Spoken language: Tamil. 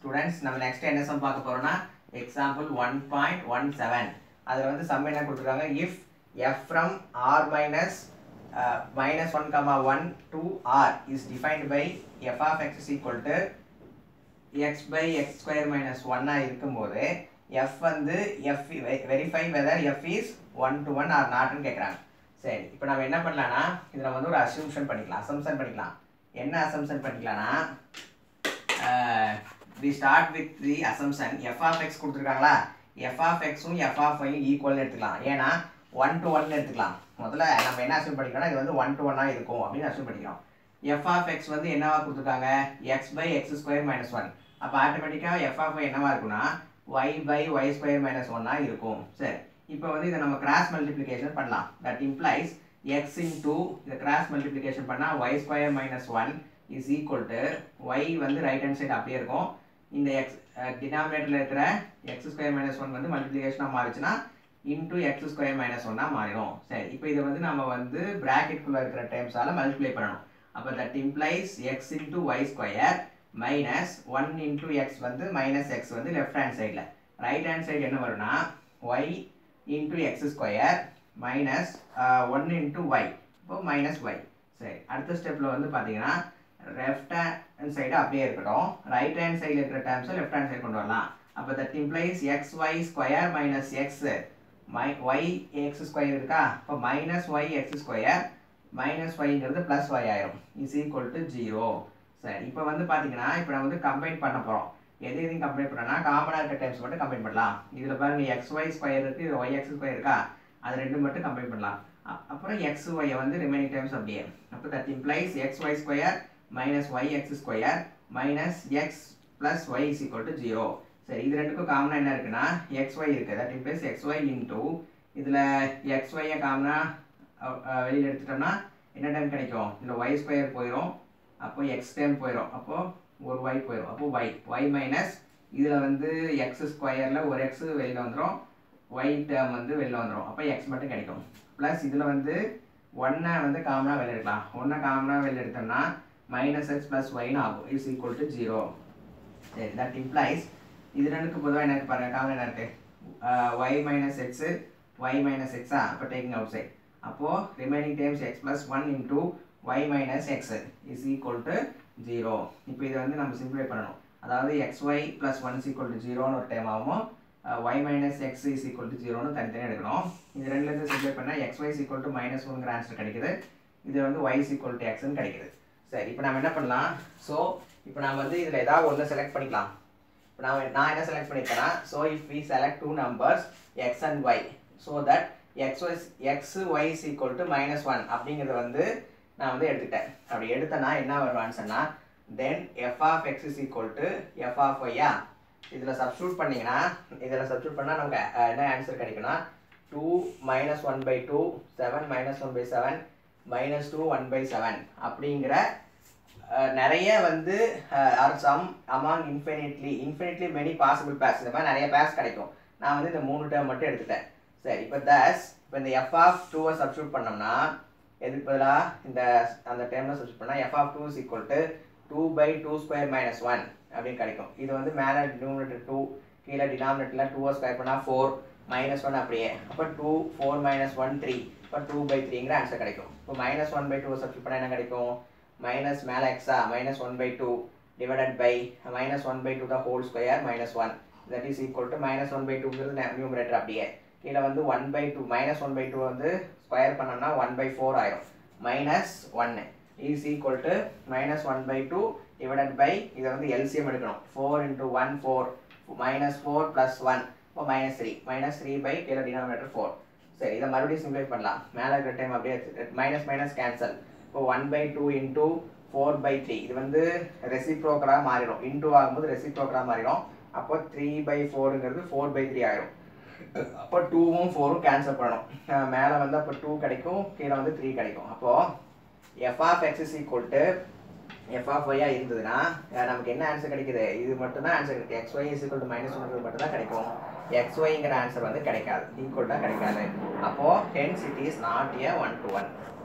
Students, நம்ம next என்ன sum பார்க்க போறோம்னா example 1.17 அதுல வந்து sum என்ன கொடுத்திருக்காங்க if f from r minus 1, to r is defined by f of x is equal to x by x square minus 1 இருக்கும்போது f வந்து verify whether f is 1 to 1 or not ன்னு கேக்குறாங்க. சரி, இப்போ நாம என்ன பண்ணலாம்னா இதுல வந்து ஒரு assumption பண்ணிக்கலாம். என்ன assumption பண்ணிக்கலாம்னா we start with the assumption f of x கொடுத்திருக்காங்களா, f of x உம் f of y ஈக்குவல் எடுத்துக்கலாம். ஏனா 1 to 1 எடுத்துக்கலாம். முதல்ல நம்ம என்ன அஸ்யூம் பண்ணிக்கிறோம்னா இது வந்து 1 to 1 ஆ இருக்கும் அப்படி அஸ்யூம் பண்ணிக்கிறோம். f of x வந்து என்னவா கொடுத்திருக்காங்க x by x square minus 1. அப்ப ஆட்டோமேட்டிக்கா f of y என்னவா இருக்கும்னா y by y square minus 1 ஆ இருக்கும். சரி, இப்போ வந்து இத நம்ம கிராஸ் மல்டிப்ளிகேஷன் பண்ணலாம். that implies x into the cross multiplication பண்ணா y square minus 1 is equal to y வந்து ரைட் ஹேண்ட் சைடு அப்படியே இருக்கும். இந்த x டினாமினேட்டர்ல இருக்கிற x square minus 1 வந்து மல்டிப்ளிகேஷனா மாறிச்சுனா into x square minus 1 ஆ மாறிடும். சரி, இப்போ இத வந்து நாம வந்து பிராக்கெட் குள்ள இருக்கிற டேர்ம்ஸால மல்டிப்ளை பண்ணனும். அப்ப that implies x into y square minus 1 into x வந்து minus x வந்து லெஃப்ட் ஹேண்ட் சைடுல, ரைட் ஹேண்ட் சைடு என்ன வரும்னா y into x square minus 1 into y, இப்போ minus y. சரி, அடுத்த ஸ்டெப்ல வந்து பாத்தீங்கன்னா லெஃப்ட் ஹேண்ட் சைடு அப்படியே இருக்கட்டும், ரைட் ஹேண்ட் சைடுல இருக்கிற டேர்ம்ஸ் லெஃப்ட் ஹேண்ட் சைடு கொண்டு வரலாம். அப்ப that implies xy square minus x y x square இருக்கா, அப்ப minus y x square minus y ங்கிறது plus y ஆயிரும் is equal to 0. சரி, இப்போ வந்து பாத்தீங்கன்னா இப்போ நான் வந்து கம்பைன் பண்ண போறோம். எதையும் கம்பைன் பண்ணனா காமனா இருக்க டேர்ம்ஸ் மட்டும் கம்பைன் பண்ணலாம். இதுல பாருங்க xy ஸ்கொயர் இருக்கு, இது yx ஸ்கொயர் இருக்கா, அது ரெண்டும் மட்டும் கம்பைன் பண்ணலாம். அப்புறம் xy வந்து ரிமைனிங் டேர்ம்ஸ் அப்படியே. அப்ப that implies xy square minus yx square minus x plus y is equal to 0. சரி, இது ரெண்டுக்கும் காமனா என்ன இருக்குன்னா xy இருக்கு. that implies xy into இதுல xy ஐ காமனா வெளியில எடுத்துட்டோம்னா என்ன டேர்ம் கிடைக்கும், இதுல y ஸ்கொயர் போயிடும், அப்போ x டேர்ம் போயிடும், அப்போ ஒரு y போயிடும், அப்போ y மைனஸ் இதுல வந்து x ஸ்கொயர்ல ஒரு x வெளியில வந்துரும், y டேர்ம் வந்து வெளியில வந்துரும், அப்போ x மட்டும் கிடைக்கும். பிளஸ் இதுல வந்து 1 வந்து காமனா வெளிய எடுக்கலாம். 1 காமனா வெளிய எடுத்தோம்னா minus x plus y ன்னு ஆகும் is equal to 0. சரி, that implies இது ரெண்டுக்கு பொதுவா என்ன இருக்கு பாருங்க, காமனா என்ன இருக்கு y minus x y minus x அப்ப taking outside, அப்போ remaining terms x plus 1 into y minus x is equal to 0. இப்போ இத வந்து நம்ம சிம்பிளிஃபை பண்ணனும். அதாவது xy plus 1 is equal to 0 ன்னு ஒரு டேர்ம் ஆகும், y minus x is equal to 0 ன்னு தனித்தனியா எடுக்கணும். இது ரெண்டுல இருந்து சிம்பிளிஃபை பண்ணா xy is equal to minus 1 ங்கற ஆன்சர் கிடைக்குது. இது வந்து y is equal to x ன்னு கிடைக்குது. சரி, இப்போ நாம என்ன பண்ணலாம், சோ இப்போ நாம வந்து இதுல ஏதாவது ஒன்னு செலக்ட் பண்ணிக்கலாம். இப்போ நான் என்ன செலக்ட் பண்ணிட்டேனா, so if we select two numbers x and y so that x y is equal to minus 1 அப்படிங்கறது வந்து நான் வந்து எடுத்துட்டேன். அப்படி எடுத்தனா என்ன வரும் ஆன்சர்னா then f of x is equal to f of y. இதுல சப்ஸ்டிட்யூட் பண்ணா நமக்கு என்ன ஆன்சர் கிடைக்கும்னா 2 minus 1 by 2 7 minus 1 by 7 minus 2 1 by 7 அப்படிங்கற நிறைய வந்து are some among infinitely many possible pairs. இந்த மாதிரி நிறைய pairs கிடைக்கும். நான் வந்து இந்த மூணு டேர்ம் மட்டும் எடுத்துட்டேன். சரி, இப்போ thus இப்போ இந்த f of 2 ஐ சப்ஸ்டிட்யூட் பண்ணோம்னா எதுக்கு பதிலா இந்த அந்த டேர்ம்ல சப்ஸ்டிட்யூட் பண்ணா f of 2 is equal to 2 by 2 square minus 1 அப்படி கிடைக்கும். இது வந்து மேல டினாமினேட்டர் 2, கீழ டினாமினேட்டர்ல 2 ஐ ஸ்கொயர் பண்ணா 4 minus 1 அப்படியே, அப்ப 2 4 minus 1 3, அப்ப 2 by 3 ங்கற ஆன்சர் கிடைக்கும். இப்போ minus 1 by 2 சப்ஸ்டிட்யூட் பண்ணா என்ன கிடைக்கும், minus மேல x minus 1 by 2 divided by minus 1 by 2 the whole square minus 1 that is equal to minus 1 by 2 ங்கிறது நியூமரேட்டர் அப்படியே, கீழ வந்து 1 by 2 minus 1 by 2 வந்து ஸ்கொயர் பண்ணோம்னா 1 by 4 ஆயிடும், minus 1 is equal to minus 1 by 2 divided by இத வந்து LCM எடுக்கணும், 4 into 1 4 minus 4 plus 1 அப்ப minus 3 by கீழ டினாமினேட்டர் 4. சரி, இத மறுபடியும் சிம்பிளிஃபை பண்ணலாம். மேல இருக்கிற டைம் அப்படியே மைனஸ் மைனஸ் கேன்சல், இப்போ 1 by 2 into 4 by 3 இது வந்து ரெசிப்ரோக்கலா மாறிடும், இன்டு ஆகும்போது ரெசிப்ரோக்கலா மாறிடும், அப்போ 3 by 4 ங்கிறது 4 by 3 ஆயிடும். அப்போ 2 உம் 4 உம் கேன்சல் பண்ணனும். மேல வந்து அப்ப 2 கிடைக்கும், கீழ வந்து 3 கிடைக்கும். அப்போ f of x is equal to f of y இருந்ததுனா நமக்கு என்ன ஆன்சர் கிடைக்குது, இது மட்டும் தான் ஆன்சர் கிடைக்கும். xy is equal to minus 1 மட்டும் தான் கிடைக்கும், xy ங்கற ஆன்சர் வந்து கிடைக்காது, ஈக்குவல் தான் கிடைக்காது. அப்போ hence it is not a 1 to 1.